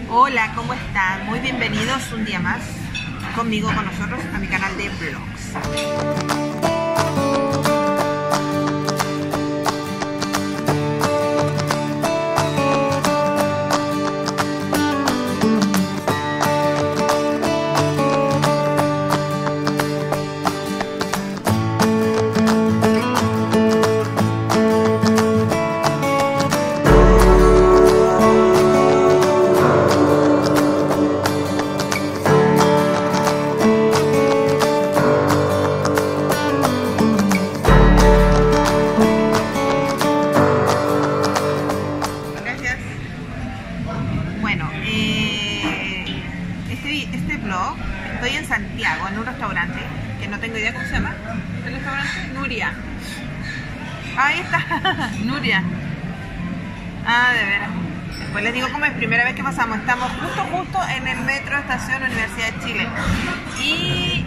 Hola, ¿cómo están? Muy bienvenidos un día más conmigo, con nosotros, a mi canal de vlogs. Este vlog, estoy en Santiago, en un restaurante, que no tengo idea cómo se llama. ¿El restaurante? Nuria. Ahí está, Nuria. Ah, de veras. Después les digo cómo es, primera vez que pasamos. Estamos justo en el metro estación Universidad de Chile. Y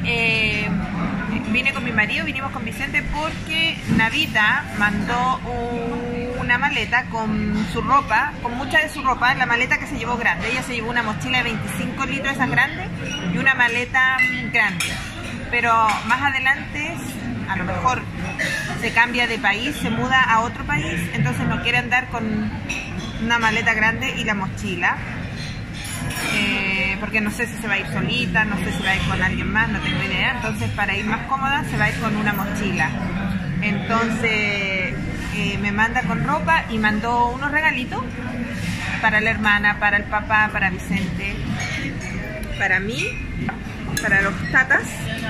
vine con mi marido, vinimos con Vicente porque Navita mandó una maleta con su ropa, con mucha de su ropa, la maleta que se llevó grande. Ella se llevó una mochila de 25 litros, esas grandes, y una maleta grande. Pero más adelante, a lo mejor se cambia de país, se muda a otro país, entonces no quiere andar con una maleta grande y la mochila. Porque no sé si se va a ir solita, no sé si va a ir con alguien más, no tengo idea. Entonces, para ir más cómoda, se va a ir con una mochila. Entonces me manda con ropa y mandó unos regalitos para la hermana, para el papá, para Vicente, para mí, para los tatas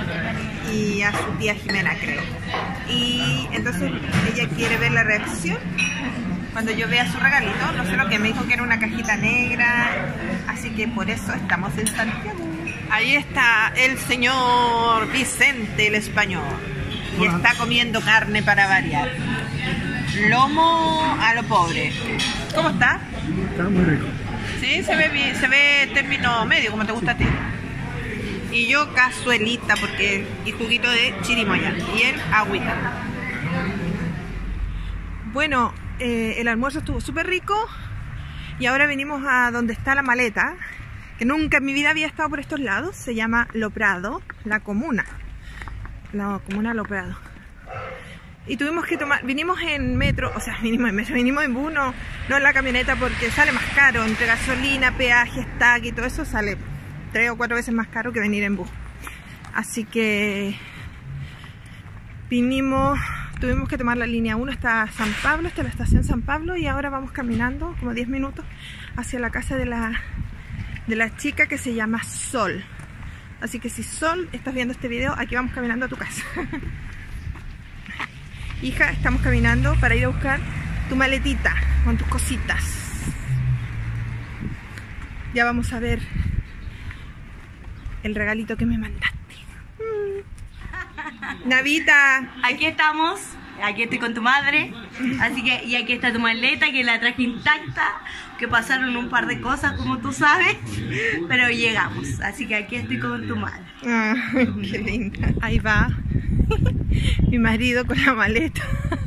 y a su tía Jimena, creo. Y entonces ella quiere ver la reacción cuando yo vea su regalito. No sé lo que me dijo, que era una cajita negra, así que por eso estamos en Santiago. Ahí está el señor Vicente, el español, y está comiendo carne para variar. Lomo a lo pobre. ¿Cómo está? Está muy rico. Sí, se ve bien, se ve término medio, como te gusta a ti. Y yo cazuelita y juguito de chirimoya. Y él agüita. Bueno, el almuerzo estuvo súper rico. Y ahora venimos a donde está la maleta, que nunca en mi vida había estado por estos lados. Se llama Lo Prado, la comuna. La comuna Lo Prado. Y tuvimos que tomar, vinimos en metro, o sea, vinimos en bus, no en la camioneta, porque sale más caro. Entre gasolina, peaje, stack y todo eso sale 3 o 4 veces más caro que venir en bus. Así que tuvimos que tomar la línea 1 hasta San Pablo, hasta la estación San Pablo, y ahora vamos caminando como 10 minutos hacia la casa de la chica que se llama Sol. Así que si Sol estás viendo este video, aquí vamos caminando a tu casa. Hija, estamos caminando para ir a buscar tu maletita con tus cositas. Ya vamos a ver el regalito que me mandaste. Navita, aquí estamos, aquí estoy con tu madre, así que, y aquí está tu maleta, que la traje intacta, que pasaron un par de cosas como tú sabes, pero llegamos, así que aquí estoy con tu madre. Ah, qué linda. Ahí va mi marido con la maleta.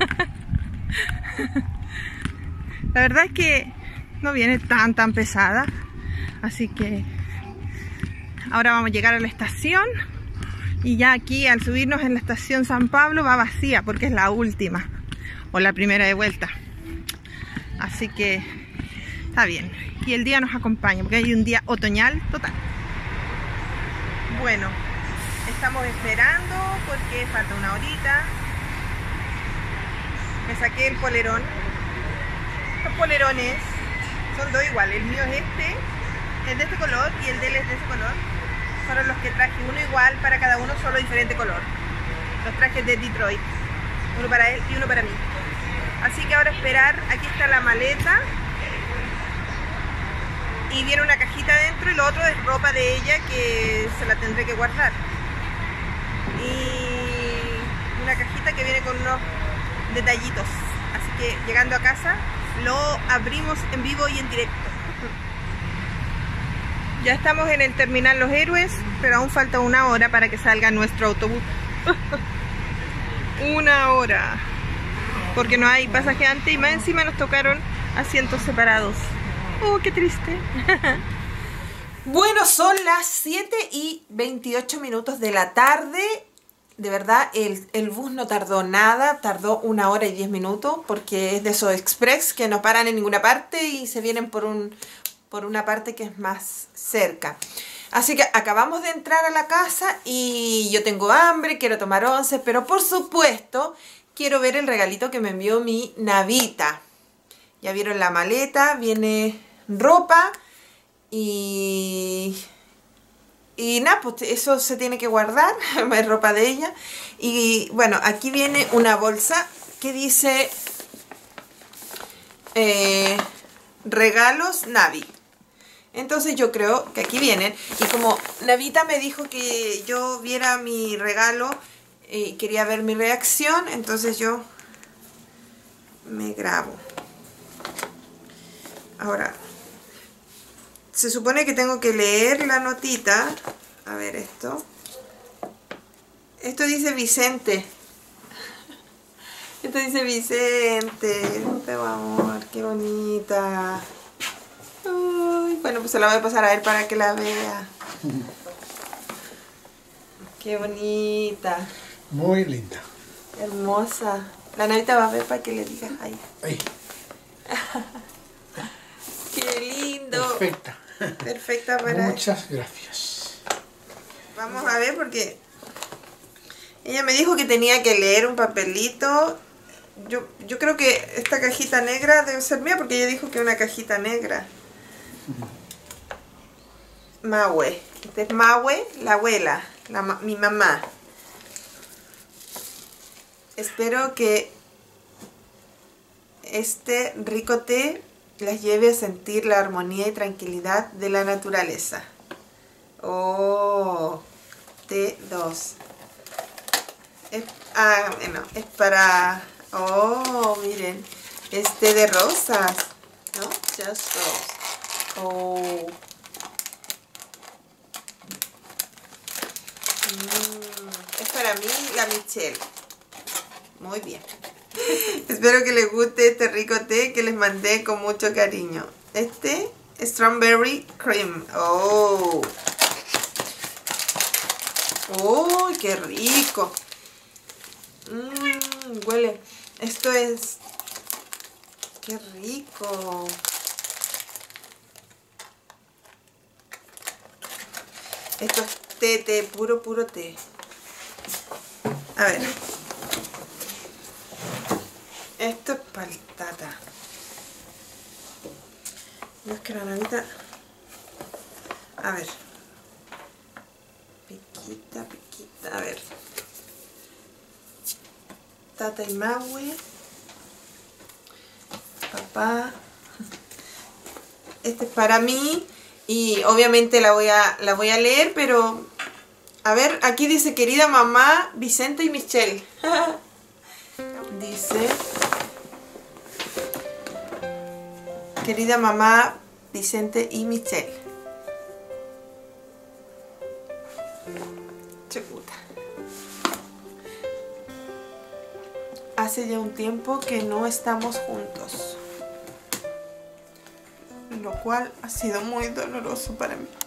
La verdad es que no viene tan pesada, así que ahora vamos a llegar a la estación. Y ya aquí, al subirnos en la estación San Pablo, va vacía porque es la última o la primera de vuelta. Así que está bien. Y el día nos acompaña porque hay un día otoñal total. Bueno, estamos esperando porque falta una horita. Me saqué el polerón. Los polerones son dos iguales. El mío es de este color y el de él es de ese color. Fueron los que traje, uno igual para cada uno, solo diferente color. Los trajes de Detroit, uno para él y uno para mí. Así que ahora esperar. Aquí está la maleta y viene una cajita dentro, y lo otro es ropa de ella que se la tendré que guardar. Y una cajita que viene con unos detallitos. Así que llegando a casa lo abrimos en vivo y en directo. Ya estamos en el terminal Los Héroes, pero aún falta una hora para que salga nuestro autobús. Una hora. Porque no hay pasaje antes y más encima nos tocaron asientos separados. Oh, qué triste. Bueno, son las 7:28 de la tarde. De verdad, el bus no tardó nada, tardó 1 hora y 10 minutos, porque es de esos express que no paran en ninguna parte y se vienen por una parte que es más cerca. Así que acabamos de entrar a la casa y yo tengo hambre, quiero tomar once, pero por supuesto quiero ver el regalito que me envió mi Navita. Ya vieron la maleta, viene ropa y nada, pues eso se tiene que guardar, es ropa de ella. Y bueno, aquí viene una bolsa que dice regalos Navi. Entonces yo creo que aquí vienen. Y como Navita me dijo que yo viera mi regalo y quería ver mi reacción, entonces yo me grabo. Ahora, se supone que tengo que leer la notita. A ver esto. Esto dice Vicente. Esto dice Vicente. Pero amor, qué bonita. Uy, bueno, pues se la voy a pasar a él para que la vea. Qué bonita. Muy linda. Hermosa. La Navita va a ver para que le digas ahí. Ahí. Qué lindo. Perfecta. Perfecta para... Muchas gracias. Vamos a ver porque ella me dijo que tenía que leer un papelito. Yo creo que esta cajita negra debe ser mía porque ella dijo que una cajita negra. Maue. Este es Maue, la abuela, mi mamá. Espero que este rico té las lleve a sentir la armonía y tranquilidad de la naturaleza. Oh, T2. Bueno, es para... Oh, miren, es té de rosas, ¿no? Just rose. Oh. Es para mí, la Michelle. Muy bien. Espero que les guste este rico té que les mandé con mucho cariño. Este, Strawberry Cream. Oh. ¡Oh, qué rico! Huele. Esto es... ¡Qué rico! Esto es té, puro té. A ver. Esto es paltata. No es que la Navita... A ver. Piquita. A ver. Tata y Maui. Papá. Este es para mí. Y obviamente la voy a leer, pero... A ver, aquí dice querida mamá, Vicente y Michelle. Dice... Querida mamá, Vicente y Michelle. Chuta. Hace ya un tiempo que no estamos juntos, lo cual ha sido muy doloroso para mí.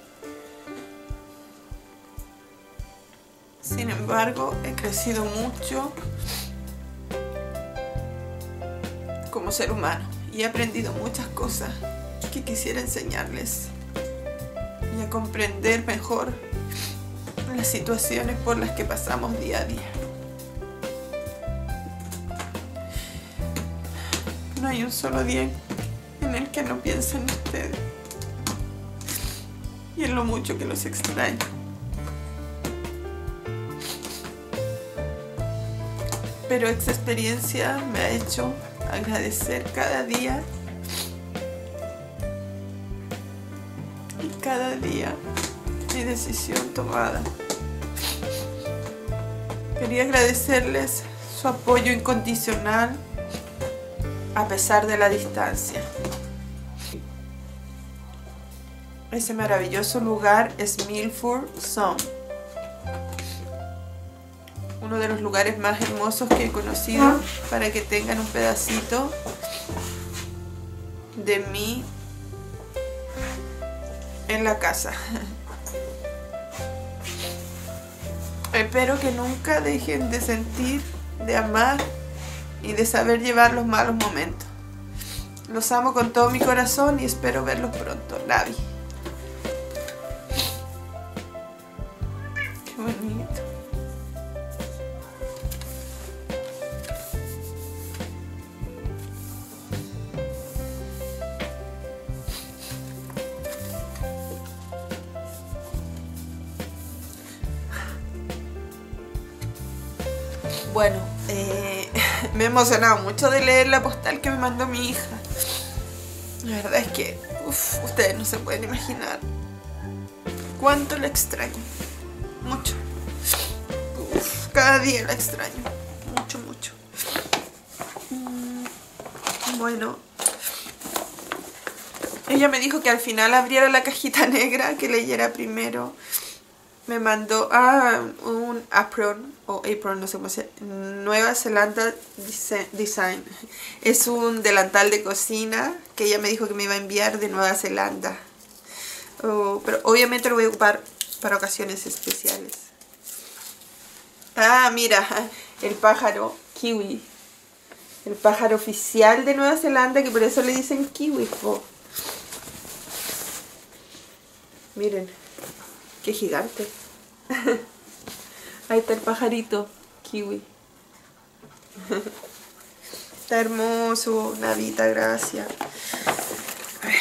Sin embargo, he crecido mucho como ser humano y he aprendido muchas cosas que quisiera enseñarles y a comprender mejor las situaciones por las que pasamos día a día. No hay un solo día en el que no piense en ustedes y en lo mucho que los extraño. Pero esta experiencia me ha hecho agradecer cada día y cada día mi decisión tomada. Quería agradecerles su apoyo incondicional a pesar de la distancia. Ese maravilloso lugar es Milford Sound, uno de los lugares más hermosos que he conocido, para que tengan un pedacito de mi en la casa. Espero que nunca dejen de sentir, de amar y de saber llevar los malos momentos. Los amo con todo mi corazón y espero verlos pronto. Navi. Qué bonito. Bueno, me he emocionado mucho de leer la postal que me mandó mi hija. La verdad es que, ustedes no se pueden imaginar cuánto la extraño. Mucho. Cada día la extraño. Mucho, mucho. Bueno. Ella me dijo que al final abriera la cajita negra, que leyera primero. Me mandó un apron, no sé cómo se llama, Nueva Zelanda Design. Es un delantal de cocina que ella me dijo que me iba a enviar de Nueva Zelanda. Pero obviamente lo voy a ocupar para ocasiones especiales. Mira, el pájaro kiwi. El pájaro oficial de Nueva Zelanda, que por eso le dicen kiwi. Miren. ¡Qué gigante! Ahí está el pajarito kiwi. Está hermoso, Navita, gracias. A ver,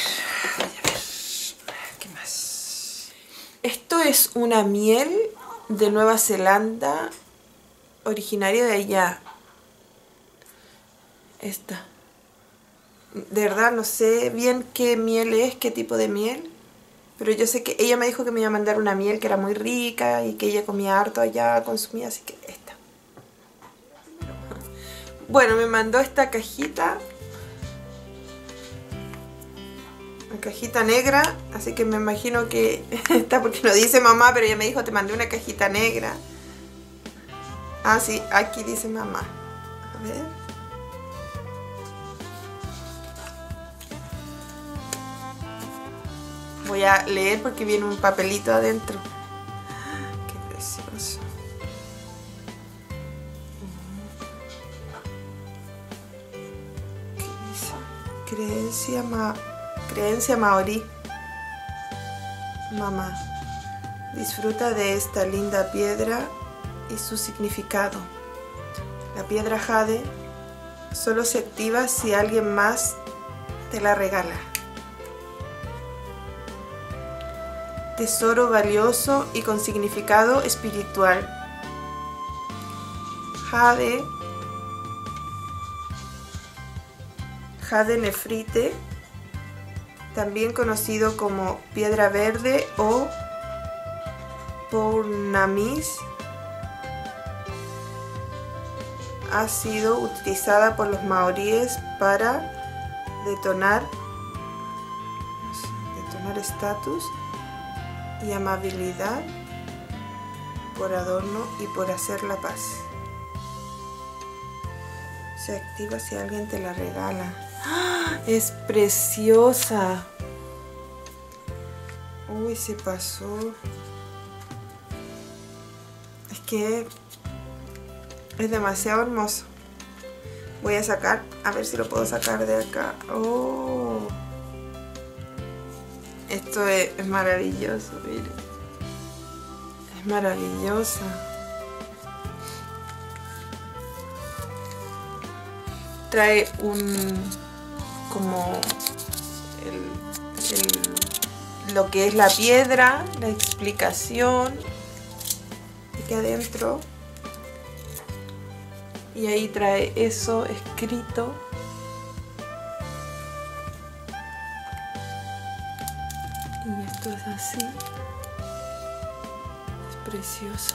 ¿qué más? Esto es una miel de Nueva Zelanda, originaria de allá. Esta. De verdad no sé bien qué miel es, qué tipo de miel. Pero yo sé que ella me dijo que me iba a mandar una miel que era muy rica y que ella comía harto allá, consumía, así que esta. Bueno, me mandó esta cajita. Una cajita negra, así que me imagino que está porque no dice mamá, pero ella me dijo te mandé una cajita negra. Ah, sí, aquí dice mamá. A ver. Voy a leer porque viene un papelito adentro. Qué precioso. ¿Qué dice? Creencia maorí. Mamá, disfruta de esta linda piedra y su significado. La piedra jade solo se activa si alguien más te la regala. Tesoro valioso y con significado espiritual. Jade nefrite, también conocido como piedra verde o Purnamis, ha sido utilizada por los maoríes para detonar estatus y amabilidad, por adorno y por hacer la paz. Se activa si alguien te la regala. ¡Ah! Es preciosa. Uy, se pasó. Es que es demasiado hermoso. Voy a sacar, a ver si lo puedo sacar de acá. Oh. Esto es maravilloso, miren. Es maravillosa. Trae como lo que es la piedra, la explicación. Aquí adentro. Y ahí trae eso escrito. Y esto es así. Es precioso.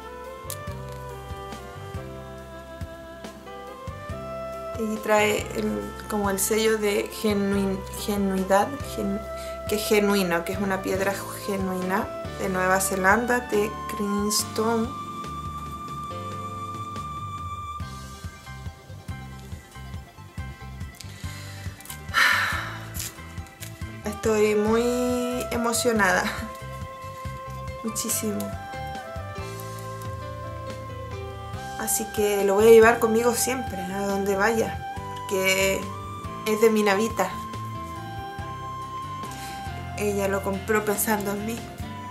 Y trae como el sello de genuidad, que es genuino, que es una piedra genuina de Nueva Zelanda, de Greenstone. Estoy muy emocionada emocionada. Muchísimo. Así que lo voy a llevar conmigo siempre, a donde vaya, porque es de mi Navita. Ella lo compró pensando en mí.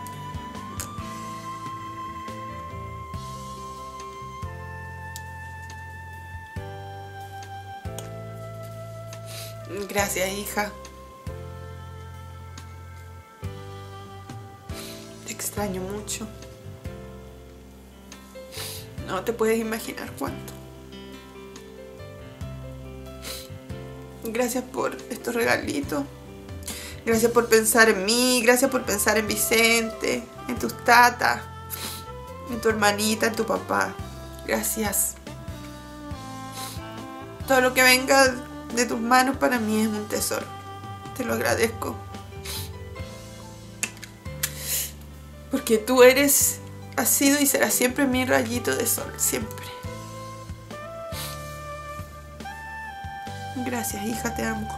Gracias, hija. Te extraño mucho. No te puedes imaginar cuánto. Gracias por estos regalitos. Gracias por pensar en mí. Gracias por pensar en Vicente, en tus tatas, en tu hermanita, en tu papá. Gracias. Todo lo que venga de tus manos para mí es un tesoro. Te lo agradezco. Porque tú eres, has sido y serás siempre mi rayito de sol. Siempre. Gracias, hija, te amo.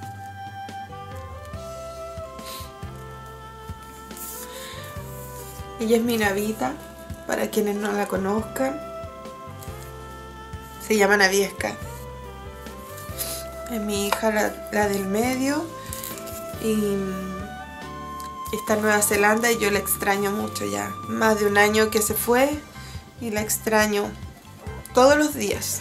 Ella es mi Navita, para quienes no la conozcan. Se llama Naviesca. Es mi hija, la del medio. Y está en Nueva Zelanda y yo la extraño mucho ya. Más de un año que se fue y la extraño todos los días.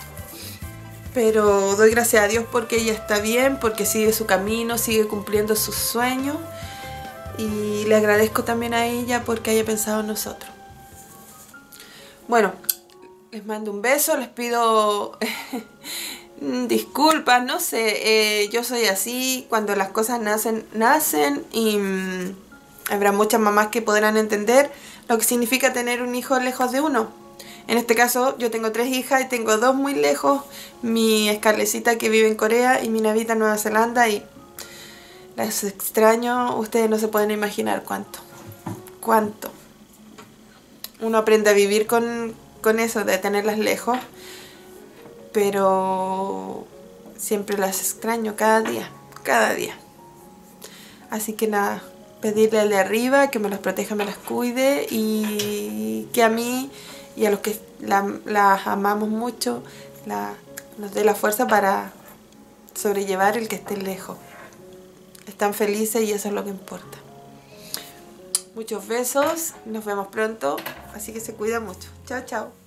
Pero doy gracias a Dios porque ella está bien, porque sigue su camino, sigue cumpliendo sus sueños. Y le agradezco también a ella porque haya pensado en nosotros. Bueno, les mando un beso, les pido disculpas, no sé, yo soy así, cuando las cosas nacen y habrá muchas mamás que podrán entender lo que significa tener un hijo lejos de uno. En este caso yo tengo 3 hijas y tengo 2 muy lejos, mi Scarlecita que vive en Corea y mi Navita en Nueva Zelanda, y las extraño, ustedes no se pueden imaginar cuánto. Uno aprende a vivir con eso de tenerlas lejos, pero siempre las extraño cada día. Así que nada, pedirle al de arriba que me las proteja, me las cuide y que a mí y a los que las amamos mucho nos dé la fuerza para sobrellevar el que esté lejos. Están felices y eso es lo que importa. Muchos besos, nos vemos pronto, así que se cuidan mucho. Chao, chao.